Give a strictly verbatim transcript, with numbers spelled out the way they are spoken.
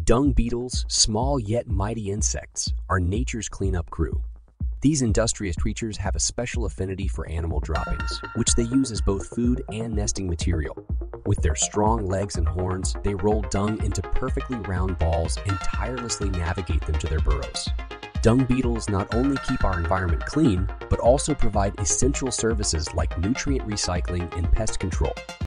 Dung beetles, small yet mighty insects, are nature's cleanup crew. These industrious creatures have a special affinity for animal droppings, which they use as both food and nesting material. With their strong legs and horns, they roll dung into perfectly round balls and tirelessly navigate them to their burrows. Dung beetles not only keep our environment clean, but also provide essential services like nutrient recycling and pest control.